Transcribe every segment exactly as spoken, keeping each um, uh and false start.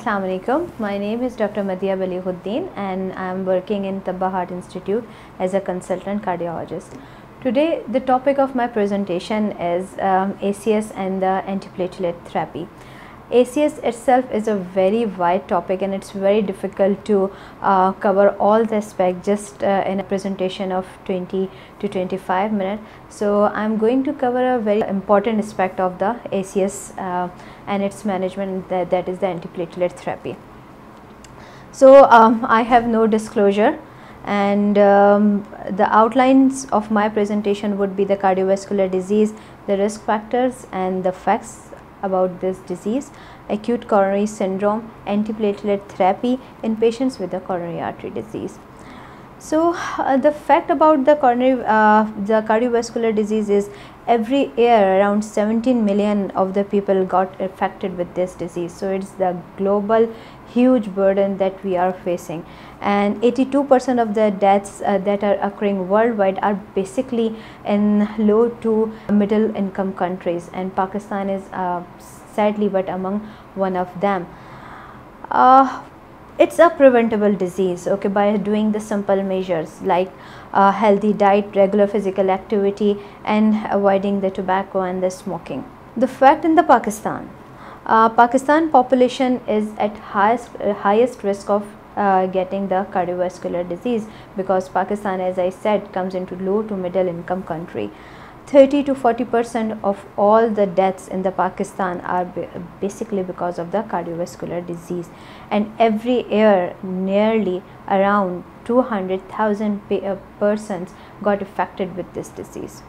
Assalamualaikum. My name is Doctor Madhya Balihuddin and I am working in Tabba Heart Institute as a consultant cardiologist. Today the topic of my presentation is um, A C S and the antiplatelet therapy. A C S itself is a very wide topic and it's very difficult to uh, cover all the aspects just uh, in a presentation of twenty to twenty-five minutes. So I'm going to cover a very important aspect of the A C S uh, and its management, that, that is the antiplatelet therapy. So um, I have no disclosure, and um, the outlines of my presentation would be the cardiovascular disease, the risk factors and the facts about this disease, acute coronary syndrome, antiplatelet therapy in patients with the coronary artery disease. So uh, the fact about the coronary uh, the cardiovascular disease is every year around seventeen million of the people got affected with this disease. So it's the global huge burden that we are facing, and eighty-two percent of the deaths uh, that are occurring worldwide are basically in low to middle income countries, and Pakistan is uh, sadly but among one of them. Uh, it's a preventable disease, okay, by doing the simple measures like uh, healthy diet, regular physical activity and avoiding the tobacco and the smoking. The fact in the Pakistan, uh, Pakistan population is at highest uh, highest risk of uh, getting the cardiovascular disease, because Pakistan, as I said, comes into low to middle income country. thirty to forty percent of all the deaths in the Pakistan are basically because of the cardiovascular disease, and every year nearly around two hundred thousand persons got affected with this disease.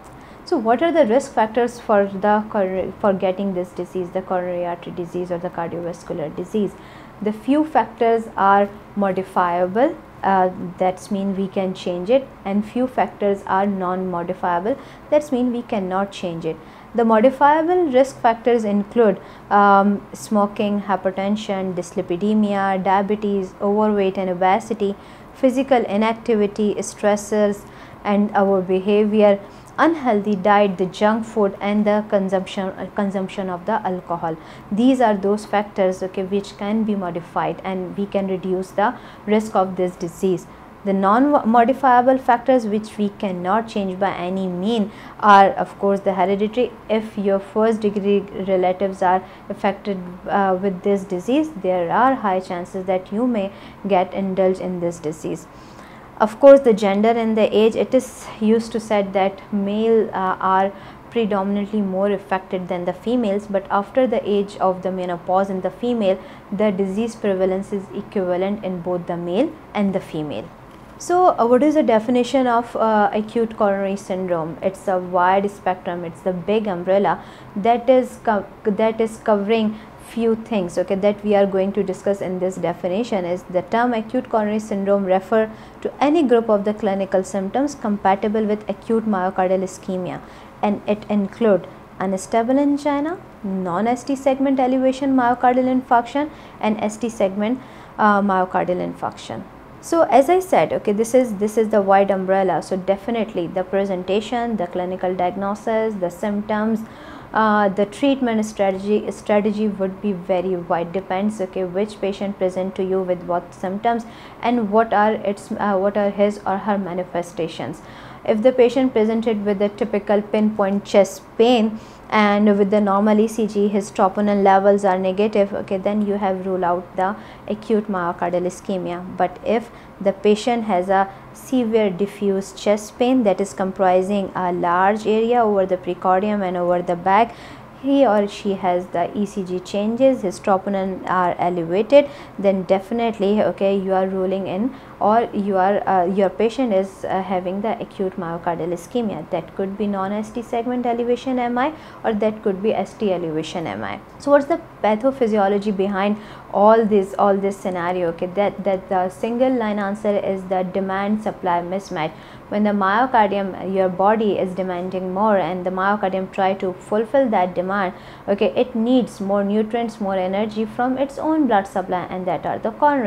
So what are the risk factors for the for getting this disease, the coronary artery disease or the cardiovascular disease? The few factors are modifiable, uh, that's mean we can change it, and few factors are non-modifiable, that's mean we cannot change it. The modifiable risk factors include um, smoking, hypertension, dyslipidemia, diabetes, overweight and obesity, physical inactivity, stressors and our behavior, unhealthy diet, the junk food and the consumption uh, consumption of the alcohol. These are those factors, okay, which can be modified and we can reduce the risk of this disease. The non-modifiable factors which we cannot change by any mean are of course the hereditary. If your first degree relatives are affected uh, with this disease, there are high chances that you may get indulged in this disease. Of course, the gender and the age, it is used to said that male uh, are predominantly more affected than the females, but after the age of the menopause in the female, the disease prevalence is equivalent in both the male and the female. So uh, what is the definition of uh, acute coronary syndrome? It's a wide spectrum, it's the big umbrella that is that is covering few things, okay, that we are going to discuss in this definition. Is the term acute coronary syndrome refer to any group of the clinical symptoms compatible with acute myocardial ischemia, and it include unstable angina, non-S T segment elevation myocardial infarction and S T segment uh, myocardial infarction. So as I said, okay, this is this is the wide umbrella. So definitely the presentation, the clinical diagnosis, the symptoms, Uh, the treatment strategy strategy would be very wide. Depends, okay, which patient present to you with what symptoms and what are its uh, what are his or her manifestations. If the patient presented with the typical pinpoint chest pain and with the normal E C G his troponin levels are negative, okay, then you have ruled out the acute myocardial ischemia. But if the patient has a severe diffuse chest pain that is comprising a large area over the precordium and over the back, he or she has the E C G changes, his troponin are elevated, then definitely, okay, you are ruling in, or you are uh, your patient is uh, having the acute myocardial ischemia. That could be non-S T segment elevation M I or that could be S T elevation M I. So what's the pathophysiology behind all this all this scenario? Okay, that that the single line answer is the demand supply mismatch. When the myocardium, your body is demanding more and the myocardium try to fulfill that demand, okay, it needs more nutrients, more energy from its own blood supply, and that are the coronaries.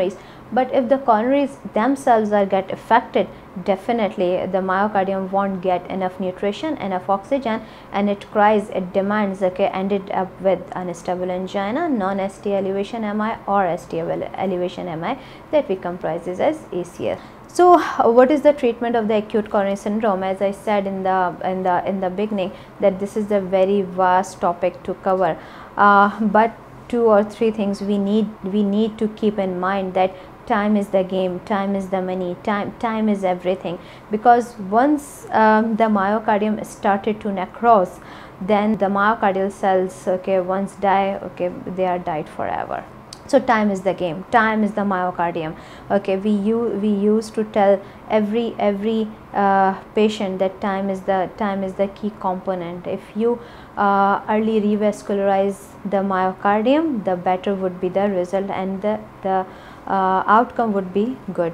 But if the coronaries themselves are get affected, definitely the myocardium won't get enough nutrition, enough oxygen, and it cries, it demands, okay, ended up with unstable angina, non-S T elevation M I or S T elevation M I that we comprises as A C S. So what is the treatment of the acute coronary syndrome? As I said in the in the in the beginning, that this is a very vast topic to cover, uh, but two or three things we need we need to keep in mind, that time is the game, time is the money, time time is everything, because once um, the myocardium started to necrose, then the myocardial cells, okay, once die, okay, they are died forever. So time is the game, time is the myocardium. Okay, we use we used to tell every every uh, patient that time is the time is the key component. If you uh, early revascularize the myocardium, the better would be the result, and the the uh, outcome would be good.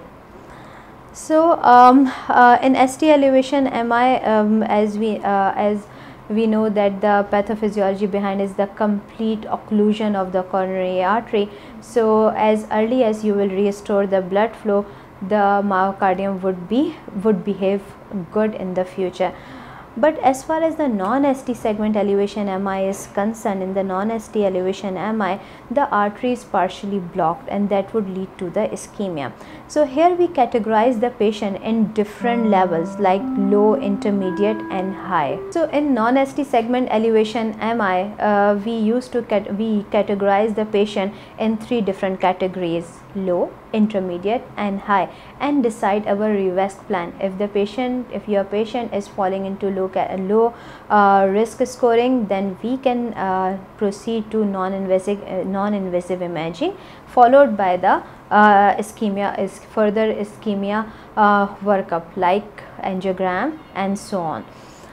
So um, uh, in S T elevation M I, um, as we uh, as we know that the pathophysiology behind is the complete occlusion of the coronary artery. So as early as you will restore the blood flow, the myocardium would be would behave good in the future. But as far as the non-S T segment elevation M I is concerned, in the non-S T elevation M I, the artery is partially blocked, and that would lead to the ischemia. So here we categorize the patient in different levels, like low, intermediate and high. So in non-S T segment elevation M I, uh, we used to cat we categorize the patient in three different categories: low, intermediate and high, and decide our revasc plan. If the patient if your patient is falling into low low uh, risk scoring, then we can uh, proceed to non-invasive uh, non-invasive imaging, followed by the uh, ischemia is further ischemia uh, workup like angiogram and so on.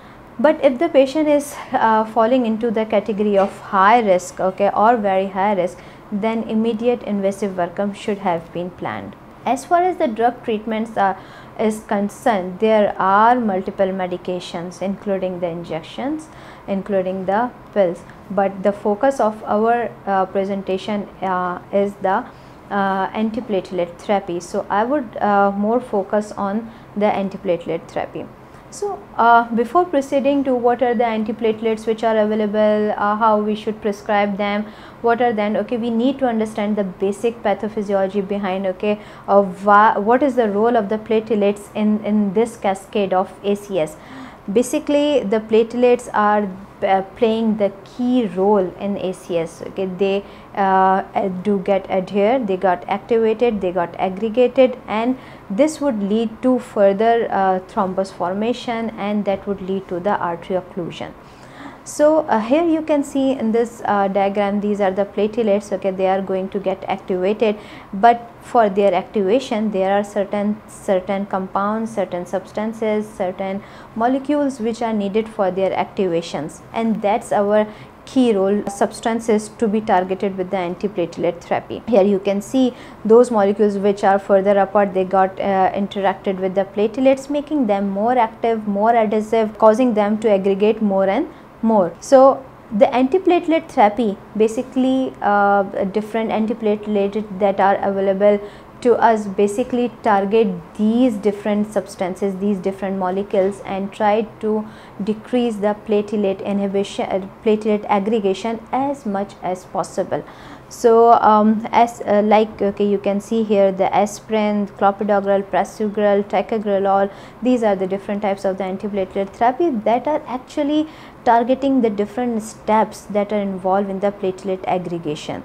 But if the patient is uh, falling into the category of high risk, okay, or very high risk, then immediate invasive workup should have been planned. As far as the drug treatments are is concerned, there are multiple medications, including the injections, including the pills, but the focus of our uh, presentation uh, is the uh, antiplatelet therapy. So I would uh, more focus on the antiplatelet therapy. So uh, before proceeding to what are the antiplatelets which are available, uh, how we should prescribe them, what are then, okay, we need to understand the basic pathophysiology behind, okay, of what is the role of the platelets in in this cascade of A C S. Basically the platelets are uh, playing the key role in A C S. Okay, they uh, do get adhere, they got activated, they got aggregated, and this would lead to further uh, thrombus formation, and that would lead to the artery occlusion. So uh, here you can see in this uh, diagram, these are the platelets. Okay, they are going to get activated, but for their activation there are certain certain compounds, certain substances, certain molecules which are needed for their activations, and that's our key role, substances to be targeted with the antiplatelet therapy. Here you can see those molecules which are further apart, they got uh, interacted with the platelets, making them more active, more adhesive, causing them to aggregate more and more. So the antiplatelet therapy, basically uh, different antiplatelets that are available to us, basically target these different substances, these different molecules, and try to decrease the platelet inhibition, uh, platelet aggregation as much as possible. So um, as uh, like okay, you can see here the aspirin, clopidogrel, prasugrel, ticagrelor, these are the different types of the antiplatelet therapy that are actually targeting the different steps that are involved in the platelet aggregation.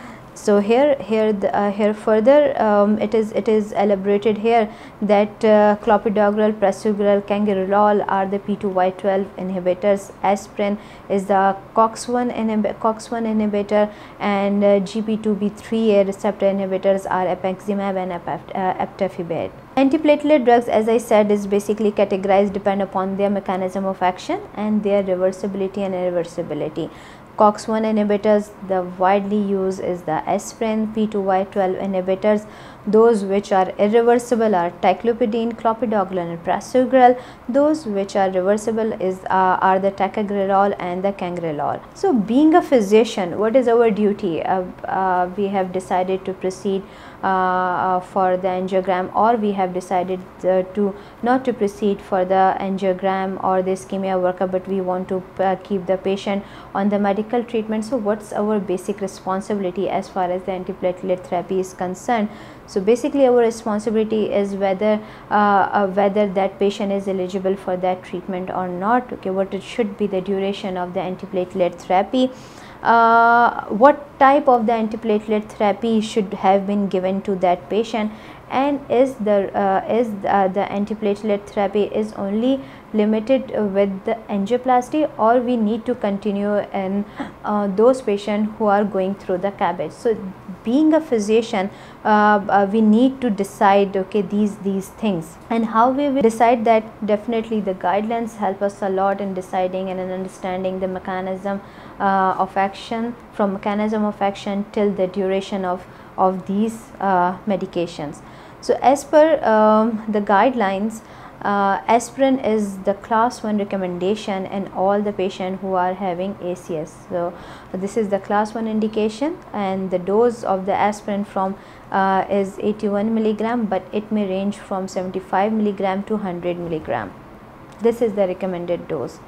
So here here the, uh, here further um, it is it is elaborated here that uh, clopidogrel, prasugrel, cangrelor are the P two Y twelve inhibitors, aspirin is the COX one inhib COX one inhibitor, and uh, G P two B three A receptor inhibitors are apeximab and aptefibate. Antiplatelet drugs, as I said, is basically categorized depend upon their mechanism of action and their reversibility and irreversibility. COX one inhibitors, the widely used is the aspirin. P two Y twelve inhibitors, those which are irreversible are ticlopidine, clopidogrel and prasugrel. Those which are reversible is uh, are the ticagrelor and the cangrelor. So being a physician, what is our duty? Uh, uh, we have decided to proceed uh, for the angiogram, or we have decided uh, to not to proceed for the angiogram or the ischemia workup, but we want to uh, keep the patient on the medical treatment. So what's our basic responsibility as far as the antiplatelet therapy is concerned? So basically our responsibility is whether uh, uh, whether that patient is eligible for that treatment or not. Okay, what it should be the duration of the antiplatelet therapy, uh, what type of the antiplatelet therapy should have been given to that patient, and is the uh, is the, uh, the antiplatelet therapy is only limited with the angioplasty, or we need to continue in uh, those patients who are going through the CABG. So being a physician, uh, uh, we need to decide, okay, these these things. And how we will decide that? Definitely the guidelines help us a lot in deciding and in understanding the mechanism uh, of action, from mechanism of action till the duration of of these uh, medications. So as per um, the guidelines, uh, aspirin is the class one recommendation in all the patients who are having A C S. So this is the class one indication, and the dose of the aspirin from uh, is eighty-one milligram, but it may range from seventy-five milligram to one hundred milligram. This is the recommended dose.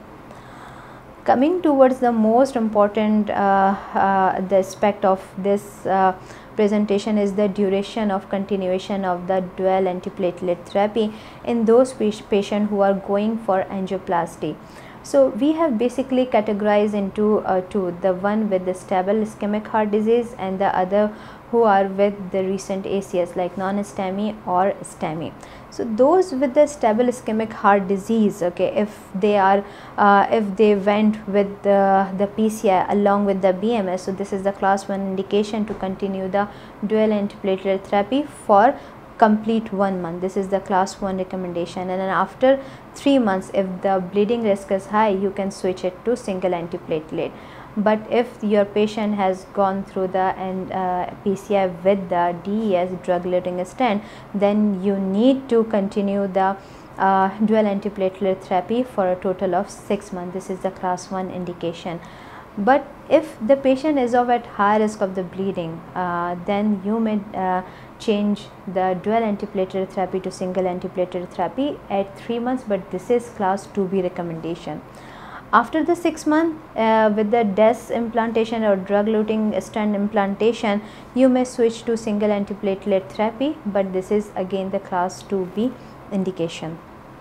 Coming towards the most important uh, uh, the aspect of this uh, presentation is the duration of continuation of the dual antiplatelet therapy in those patients who are going for angioplasty. So we have basically categorized into uh, two, the one with the stable ischemic heart disease and the other who are with the recent A C S like non-STEMI or STEMI. So those with the stable ischemic heart disease, okay, if they are uh, if they went with the, the P C I along with the B M S, so this is the class one indication to continue the dual antiplatelet therapy for complete one month. This is the class one recommendation, and then after three months, if the bleeding risk is high, you can switch it to single antiplatelet. But if your patient has gone through the and uh, P C I with the D E S, drug-eluting stent, then you need to continue the uh, dual antiplatelet therapy for a total of six months. This is the class one indication. But if the patient is of at high risk of the bleeding, uh, then you may uh, change the dual antiplatelet therapy to single antiplatelet therapy at three months, but this is class two B recommendation. After the six month uh, with the D E S implantation or drug-eluting stent implantation, you may switch to single antiplatelet therapy, but this is again the class two B indication.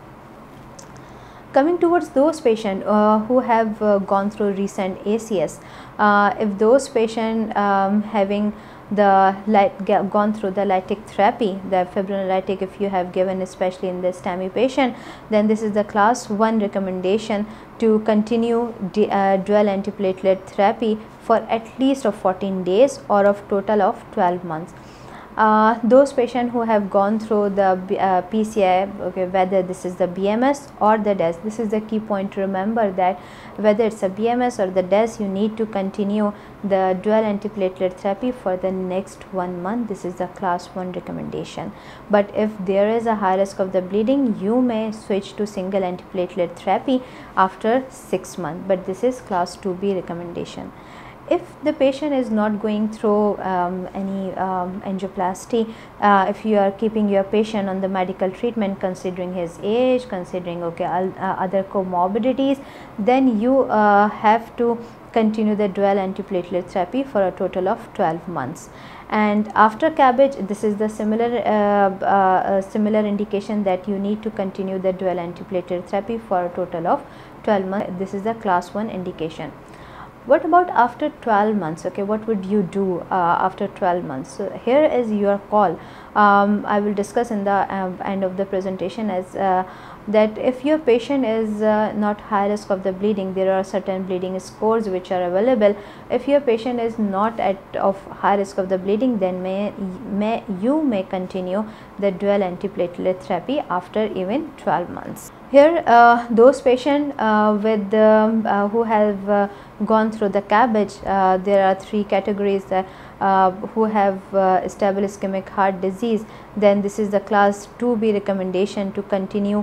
Coming towards those patients uh, who have uh, gone through recent A C S, uh, if those patients um, having the light gone through the lytic therapy, the fibrinolytic, if you have given especially in the STEMI patient, then this is the class one recommendation to continue the, uh, dual antiplatelet therapy for at least of fourteen days or of total of twelve months. Uh, those patients who have gone through the uh, P C I, okay, whether this is the B M S or the D E S, this is the key point to remember, that whether it's a B M S or the D E S, you need to continue the dual antiplatelet therapy for the next one month. This is the class one recommendation. But if there is a high risk of the bleeding, you may switch to single antiplatelet therapy after six months, but this is class two B recommendation. If the patient is not going through um, any um, angioplasty, uh, if you are keeping your patient on the medical treatment considering his age, considering okay uh, other comorbidities, then you uh, have to continue the dual antiplatelet therapy for a total of twelve months. And after CABG, this is the similar uh, uh, similar indication that you need to continue the dual antiplatelet therapy for a total of twelve months. This is the class one indication. What about after twelve months? Okay, what would you do uh, after twelve months? So here is your call. Um, I will discuss in the uh, end of the presentation as uh, that if your patient is uh, not high risk of the bleeding, there are certain bleeding scores which are available. If your patient is not at of high risk of the bleeding, then may, may you may continue the dual antiplatelet therapy after even twelve months. Here uh, those patients uh, with um, uh, who have uh, gone through the CABG, uh, there are three categories that uh, who have uh, stable ischemic heart disease, then this is the class two B recommendation to continue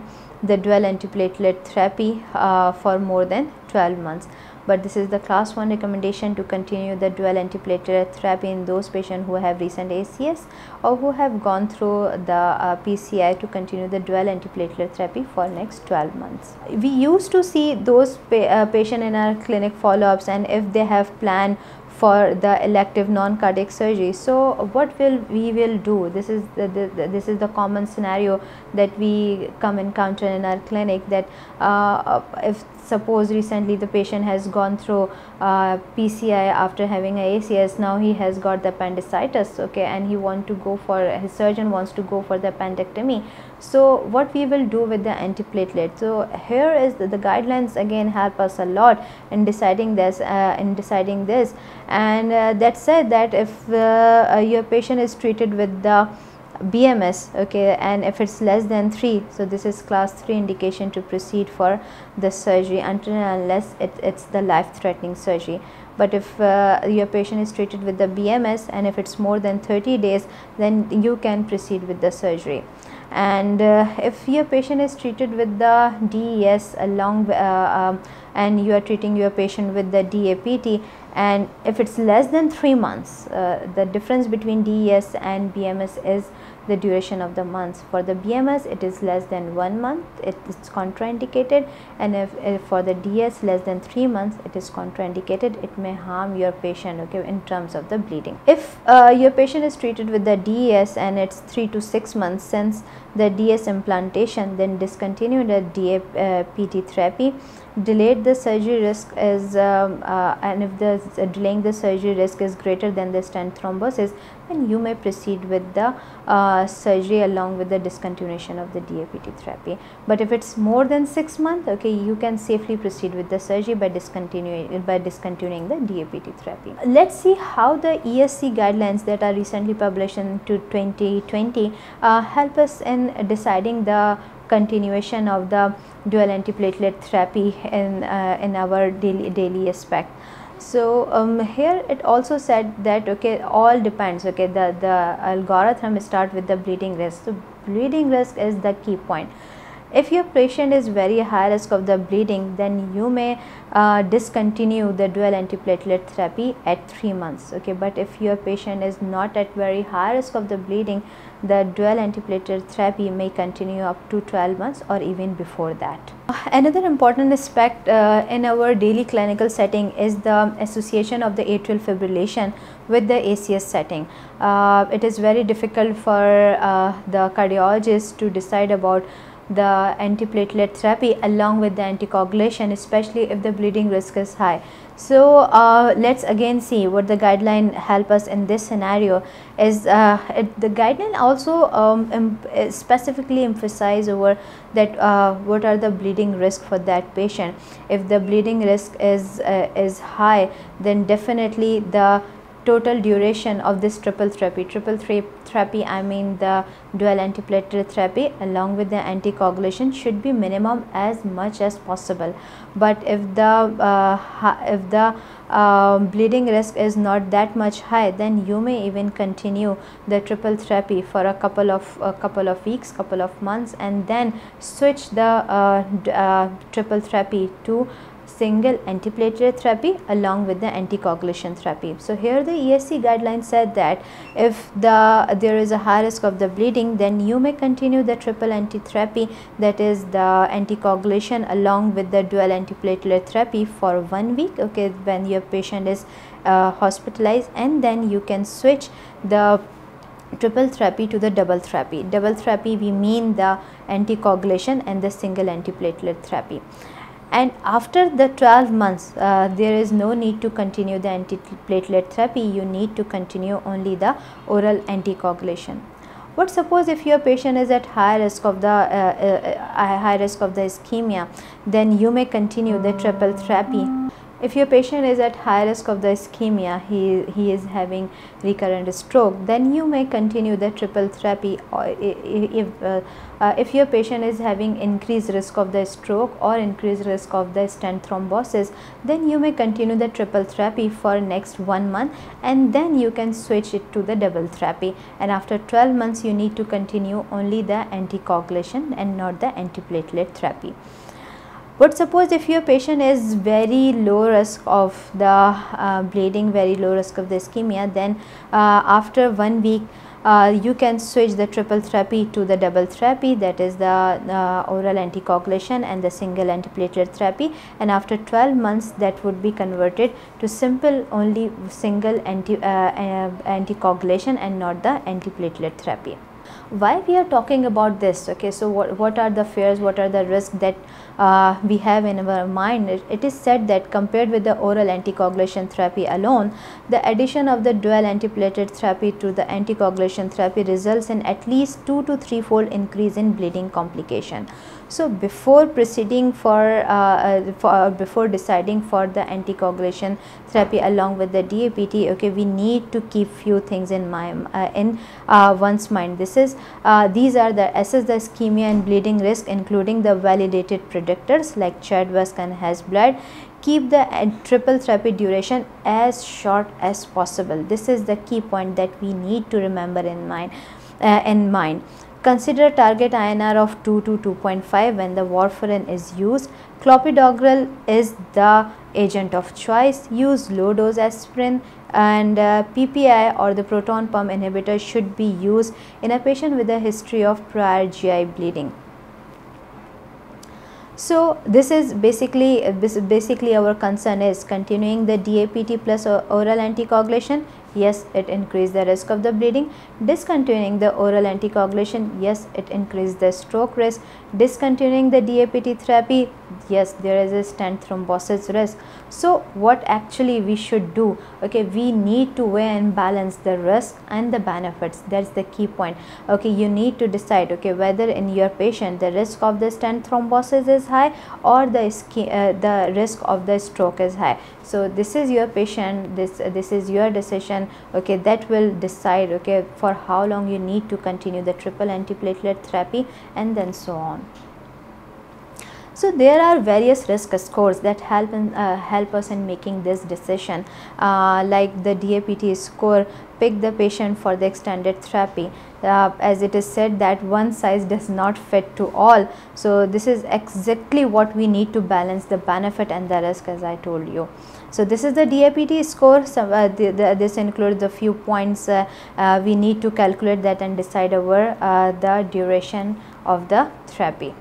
the dual antiplatelet therapy uh, for more than twelve months. But this is the class one recommendation to continue the dual antiplatelet therapy in those patients who have recent A C S or who have gone through the uh, P C I to continue the dual antiplatelet therapy for next twelve months. We used to see those pa uh, patients in our clinic follow-ups, and if they have planned for the elective non-cardiac surgery, so what will we will do? This is the, the, the this is the common scenario that we come encounter in our clinic, that uh, if suppose recently the patient has gone through uh, P C I after having a A C S, now he has got the appendicitis, okay, and he want to go for, his surgeon wants to go for the appendectomy. So what we will do with the antiplatelet? So here is the, the guidelines again help us a lot in deciding this uh, in deciding this and uh, that said that if uh, uh, your patient is treated with the B M S, okay, and if it's less than three, so this is class three indication to proceed for the surgery until and unless it, it's the life-threatening surgery. But if uh, your patient is treated with the B M S and if it's more than thirty days, then you can proceed with the surgery. And uh, if your patient is treated with the D E S along uh, um, and you are treating your patient with the D A P T, and if it's less than three months, uh, the difference between D E S and B M S is the duration of the months. For the B M S it is less than one month, it is contraindicated, and if, if for the D E S less than three months it is contraindicated. It may harm your patient, okay, in terms of the bleeding. If uh, your patient is treated with the D E S and it's three to six months since the D E S implantation, then discontinue the D A P T therapy. Delayed the surgery risk is um, uh, and if the uh, delaying the surgery risk is greater than the stent thrombosis, then you may proceed with the uh, surgery along with the discontinuation of the D A P T therapy. But if it's more than six months, okay, you can safely proceed with the surgery by discontinuing by discontinuing the D A P T therapy. Let's see how the E S C guidelines that are recently published in twenty twenty uh, help us in deciding the continuation of the dual antiplatelet therapy in uh, in our daily daily aspect. So um, here it also said that, okay, all depends, okay, the the algorithm start with the bleeding risk. So bleeding risk is the key point. If your patient is very high risk of the bleeding, then you may uh, discontinue the dual antiplatelet therapy at three months, okay. But if your patient is not at very high risk of the bleeding, the dual antiplatelet therapy may continue up to twelve months or even before that. Another important aspect uh, in our daily clinical setting is the association of the atrial fibrillation with the A C S setting. Uh, it is very difficult for uh, the cardiologist to decide about the antiplatelet therapy along with the anticoagulation, especially if the bleeding risk is high. So uh, let's again see what the guideline help us in this scenario is. Uh, it, the guideline also um, em specifically emphasize over that uh, what are the bleeding risk for that patient. If the bleeding risk is uh, is high, then definitely the total duration of this triple therapy, triple therapy, I mean the dual antiplatelet therapy along with the anticoagulation, should be minimum as much as possible. But if the uh, if the uh, bleeding risk is not that much high, then you may even continue the triple therapy for a couple of a couple of weeks, couple of months, and then switch the uh, uh, triple therapy to single antiplatelet therapy along with the anticoagulation therapy. So here the E S C guidelines said that if the there is a high risk of the bleeding, then you may continue the triple anti therapy, that is the anticoagulation along with the dual antiplatelet therapy for one week, okay, when your patient is uh, hospitalized, and then you can switch the triple therapy to the double therapy. Double therapy we mean the anticoagulation and the single antiplatelet therapy. And after the twelve months, uh, there is no need to continue the antiplatelet therapy. You need to continue only the oral anticoagulation. What suppose if your patient is at high risk of the uh, uh, high risk of the ischemia, then you may continue the triple therapy. If your patient is at high risk of the ischemia, he, he is having recurrent stroke, then you may continue the triple therapy. Or if, uh, uh, if your patient is having increased risk of the stroke or increased risk of the stent thrombosis, then you may continue the triple therapy for next one month, and then you can switch it to the double therapy. And after twelve months, you need to continue only the anticoagulation and not the antiplatelet therapy. But suppose if your patient is very low risk of the uh, bleeding, very low risk of the ischemia, then uh, after one week uh, you can switch the triple therapy to the double therapy, that is the uh, oral anticoagulation and the single antiplatelet therapy, and after twelve months that would be converted to simple only single anti, uh, uh, anticoagulation and not the antiplatelet therapy. Why we are talking about this? Okay, so what, what are the fears, what are the risks that uh, we have in our mind? It, it is said that compared with the oral anticoagulation therapy alone, the addition of the dual antiplatelet therapy to the anticoagulation therapy results in at least two to three fold increase in bleeding complication. So before proceeding for, uh, for before deciding for the anticoagulation therapy along with the D A P T, okay, we need to keep few things in mind uh, in uh, one's mind. This is uh, these are the assess the ischemia and bleeding risk, including the validated predictors like Chadwick and Hess blood. Keep the uh, triple therapy duration as short as possible. This is the key point that we need to remember in mind. Uh, in mind. Consider target I N R of two to two point five when the warfarin is used. Clopidogrel is the agent of choice. Use low dose aspirin, and uh, P P I or the proton pump inhibitor should be used in a patient with a history of prior G I bleeding. So this is basically this is basically our concern is continuing the D A P T plus oral anticoagulation. Yes, it increased the risk of the bleeding. Discontinuing the oral anticoagulation, yes, it increased the stroke risk. Discontinuing the D A P T therapy, yes, there is a stent thrombosis risk. So what actually we should do? Okay, we need to weigh and balance the risk and the benefits. That's the key point. Okay, you need to decide, okay, whether in your patient the risk of the stent thrombosis is high or the uh, the risk of the stroke is high. So this is your patient, this uh, this is your decision, okay, that will decide, okay, for how long you need to continue the triple antiplatelet therapy, and then so on. So there are various risk scores that help in, uh, help us in making this decision, uh, like the D A P T score. Pick the patient for the extended therapy. Uh, as it is said that one size does not fit to all. So this is exactly what we need to balance the benefit and the risk, as I told you. So this is the D A P T score. So uh, the, the, this includes the few points uh, uh, we need to calculate that and decide over uh, the duration of the therapy.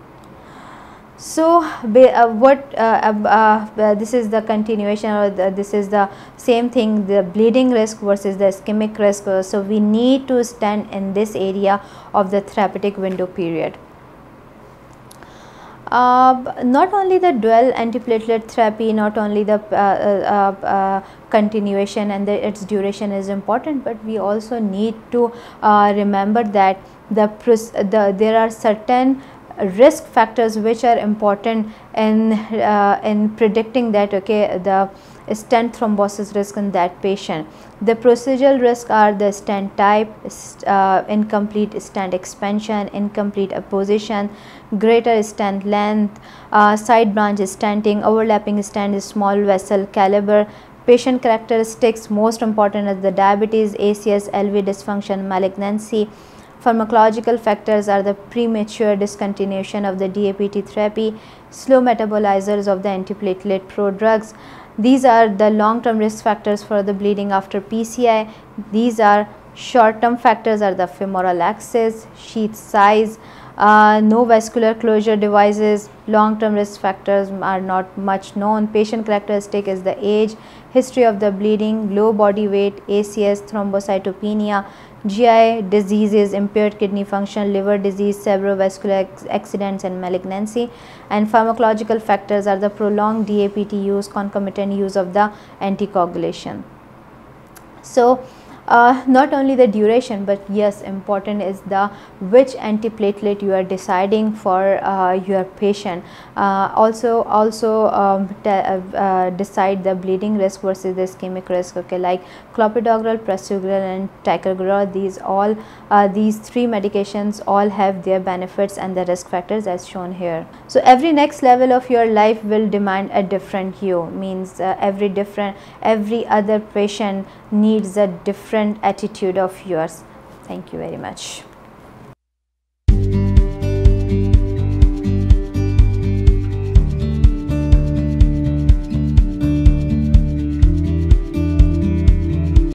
So uh, what uh, uh, uh, this is the continuation, or the, this is the same thing, the bleeding risk versus the ischemic risk. Uh, so we need to stand in this area of the therapeutic window period. Uh, not only the dual antiplatelet therapy, not only the uh, uh, uh, continuation and the, its duration is important, but we also need to uh, remember that the, the there are certain risk factors which are important in uh, in predicting that, okay, the stent thrombosis risk in that patient. The procedural risk are the stent type, uh, incomplete stent expansion, incomplete apposition, greater stent length, uh, side branch stenting, overlapping stent, small vessel caliber. Patient characteristics, most important is the diabetes, A C S, L V dysfunction, malignancy. Pharmacological factors are the premature discontinuation of the D A P T therapy, slow metabolizers of the antiplatelet prodrugs. These are the long-term risk factors for the bleeding after P C I. These are short-term factors are the femoral axis, sheath size, uh, no vascular closure devices. Long-term risk factors are not much known. Patient characteristic is the age, history of the bleeding, low body weight, A C S, thrombocytopenia, G I diseases, impaired kidney function, liver disease, cerebrovascular accidents and malignancy. And pharmacological factors are the prolonged D A P T use, concomitant use of the anticoagulation. So uh, not only the duration, but yes, important is the which antiplatelet you are deciding for uh, your patient. Uh, also also um, uh, decide the bleeding risk versus the ischemic risk. Okay, like clopidogrel, prasugrel and ticagrelor, these all uh, these three medications all have their benefits and the risk factors as shown here. So every next level of your life will demand a different you, means uh, every different every other patient needs a different attitude of yours. Thank you very much.